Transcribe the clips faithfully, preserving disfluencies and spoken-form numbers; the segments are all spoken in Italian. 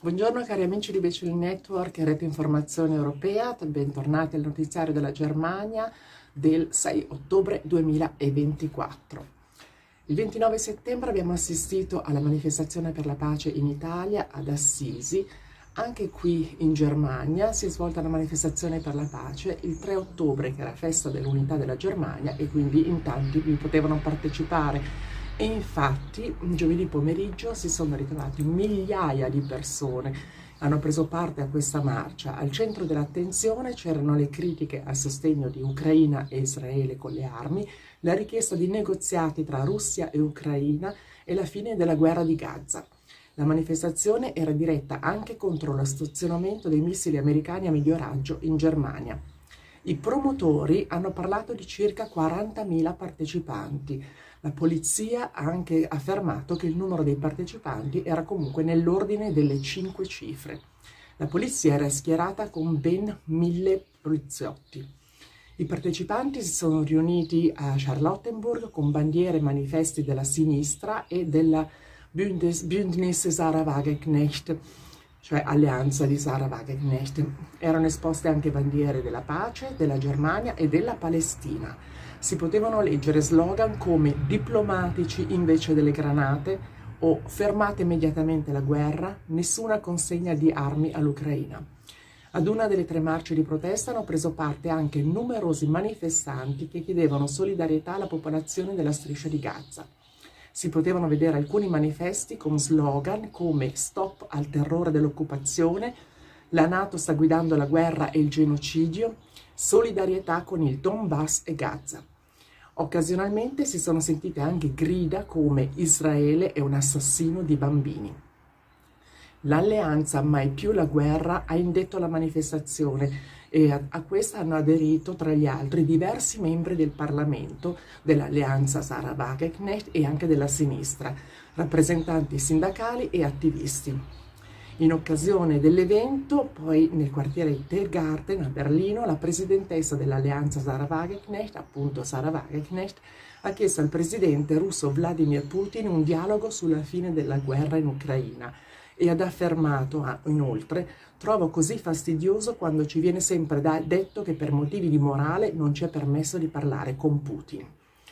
Buongiorno cari amici di Becel Network e Rete Informazione Europea, bentornati al notiziario della Germania del sei ottobre duemilaventiquattro. Il ventinove settembre abbiamo assistito alla manifestazione per la pace in Italia ad Assisi. Anche qui in Germania si è svolta una manifestazione per la pace il tre ottobre, che è la festa dell'unità della Germania, e quindi in tanti vi potevano partecipare. E infatti giovedì pomeriggio si sono ritrovati migliaia di persone, hanno preso parte a questa marcia. Al centro dell'attenzione c'erano le critiche a sostegno di Ucraina e Israele con le armi, la richiesta di negoziati tra Russia e Ucraina e la fine della guerra di Gaza. La manifestazione era diretta anche contro lo stazionamento dei missili americani a medio raggio in Germania. I promotori hanno parlato di circa quarantamila partecipanti. La polizia ha anche affermato che il numero dei partecipanti era comunque nell'ordine delle cinque cifre. La polizia era schierata con ben mille poliziotti. I partecipanti si sono riuniti a Charlottenburg con bandiere e manifesti della sinistra e della Bündnis, Bündnis Sarah Wagenknecht, cioè alleanza di Sarah Wagenknecht. Erano esposte anche bandiere della pace, della Germania e della Palestina. Si potevano leggere slogan come diplomatici invece delle granate o fermate immediatamente la guerra, nessuna consegna di armi all'Ucraina. Ad una delle tre marce di protesta hanno preso parte anche numerosi manifestanti che chiedevano solidarietà alla popolazione della striscia di Gaza. Si potevano vedere alcuni manifesti con slogan come stop al terrore dell'occupazione, la NATO sta guidando la guerra e il genocidio, solidarietà con il Donbass e Gaza. Occasionalmente si sono sentite anche grida come Israele è un assassino di bambini. L'alleanza Mai più la guerra ha indetto la manifestazione e a, a questa hanno aderito tra gli altri diversi membri del Parlamento, dell'alleanza Sarah Wagenknecht e anche della sinistra, rappresentanti sindacali e attivisti. In occasione dell'evento, poi nel quartiere Tiergarten a Berlino, la presidentessa dell'alleanza Sarah Wagenknecht, appunto Sarah Wagenknecht, ha chiesto al presidente russo Vladimir Putin un dialogo sulla fine della guerra in Ucraina e ha affermato ah, inoltre: trovo così fastidioso quando ci viene sempre da, detto che per motivi di morale non ci è permesso di parlare con Putin.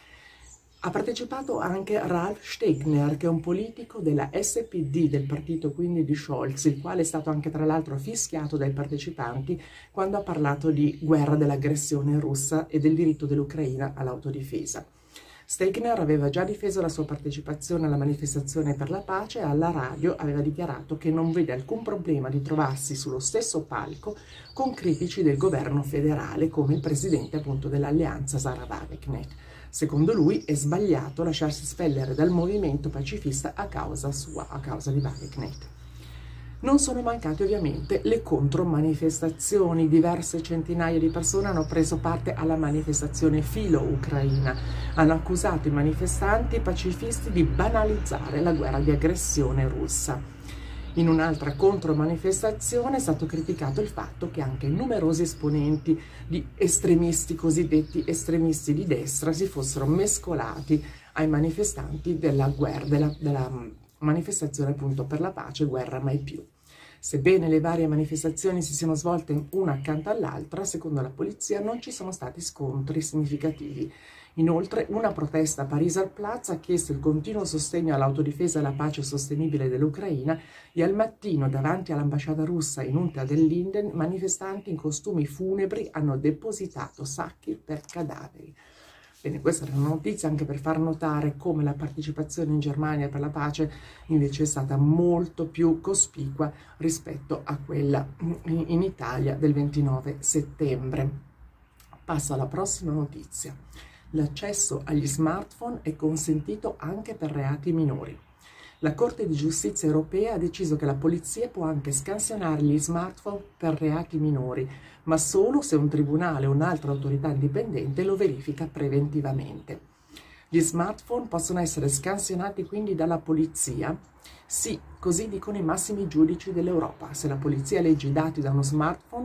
Ha partecipato anche Ralf Stegner, che è un politico della S P D, del partito quindi di Scholz, il quale è stato anche tra l'altro fischiato dai partecipanti quando ha parlato di guerra dell'aggressione russa e del diritto dell'Ucraina all'autodifesa. Stegner aveva già difeso la sua partecipazione alla manifestazione per la pace e alla radio aveva dichiarato che non vede alcun problema di trovarsi sullo stesso palco con critici del governo federale come il presidente appunto dell'alleanza Sarah Wagenknecht. Secondo lui è sbagliato lasciarsi spellere dal movimento pacifista a causa sua, a causa di Wagenknecht. Non sono mancate ovviamente le contromanifestazioni. Diverse centinaia di persone hanno preso parte alla manifestazione filo-ucraina. Hanno accusato i manifestanti pacifisti di banalizzare la guerra di aggressione russa. In un'altra contromanifestazione è stato criticato il fatto che anche numerosi esponenti di estremisti, cosiddetti estremisti di destra, si fossero mescolati ai manifestanti della guerra, della, della manifestazione appunto per la pace, guerra mai più. Sebbene le varie manifestazioni si siano svolte una accanto all'altra, secondo la polizia non ci sono stati scontri significativi. Inoltre, una protesta a Pariserplatz ha chiesto il continuo sostegno all'autodifesa e alla pace sostenibile dell'Ucraina e al mattino, davanti all'ambasciata russa in Unter den Linden, manifestanti in costumi funebri hanno depositato sacchi per cadaveri. Bene, questa era una notizia anche per far notare come la partecipazione in Germania per la pace invece è stata molto più cospicua rispetto a quella in Italia del ventinove settembre. Passo alla prossima notizia. L'accesso agli smartphone è consentito anche per reati minori. La Corte di Giustizia europea ha deciso che la polizia può anche scansionare gli smartphone per reati minori, ma solo se un tribunale o un'altra autorità indipendente lo verifica preventivamente. Gli smartphone possono essere scansionati quindi dalla polizia? Sì, così dicono i massimi giudici dell'Europa. Se la polizia legge i dati da uno smartphone,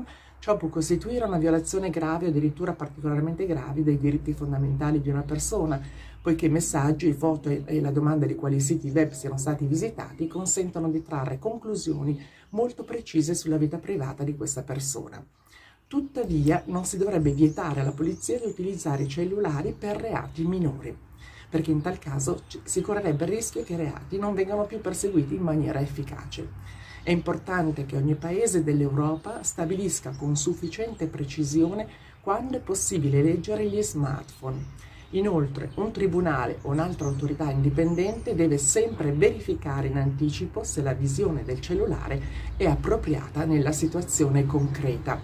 Ciò può costituire una violazione grave o addirittura particolarmente grave dei diritti fondamentali di una persona, poiché messaggi, foto e la domanda di quali siti web siano stati visitati consentono di trarre conclusioni molto precise sulla vita privata di questa persona. Tuttavia, non si dovrebbe vietare alla polizia di utilizzare i cellulari per reati minori, perché in tal caso si correrebbe il rischio che i reati non vengano più perseguiti in maniera efficace. È importante che ogni paese dell'Europa stabilisca con sufficiente precisione quando è possibile leggere gli smartphone. Inoltre, un tribunale o un'altra autorità indipendente deve sempre verificare in anticipo se la visione del cellulare è appropriata nella situazione concreta.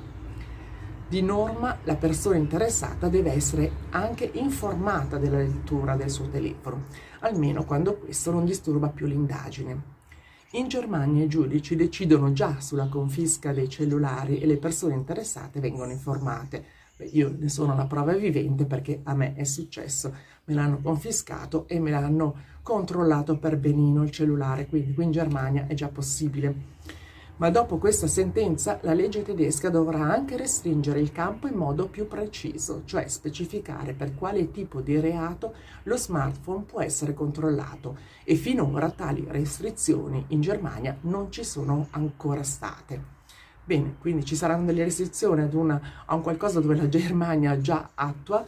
Di norma, la persona interessata deve essere anche informata della lettura del suo telefono, almeno quando questo non disturba più l'indagine. In Germania i giudici decidono già sulla confisca dei cellulari e le persone interessate vengono informate. Beh, io ne sono la prova vivente perché a me è successo, me l'hanno confiscato e me l'hanno controllato per benino il cellulare, quindi qui in Germania è già possibile. Ma dopo questa sentenza la legge tedesca dovrà anche restringere il campo in modo più preciso, cioè specificare per quale tipo di reato lo smartphone può essere controllato, e finora tali restrizioni in Germania non ci sono ancora state. Bene, quindi ci saranno delle restrizioni ad una, a un qualcosa dove la Germania già attua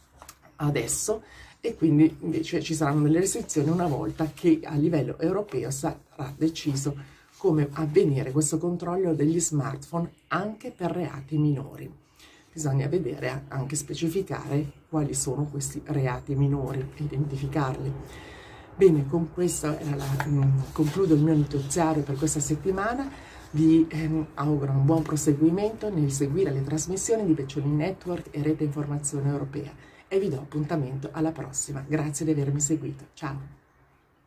adesso, e quindi invece ci saranno delle restrizioni una volta che a livello europeo sarà deciso come avvenire questo controllo degli smartphone anche per reati minori. Bisogna vedere, anche specificare quali sono questi reati minori, identificarli. Bene, con questo era la, mh, concludo il mio notiziario per questa settimana. Vi ehm, auguro un buon proseguimento nel seguire le trasmissioni di Beccioli Network e Rete Informazione Europea e vi do appuntamento alla prossima. Grazie di avermi seguito. Ciao!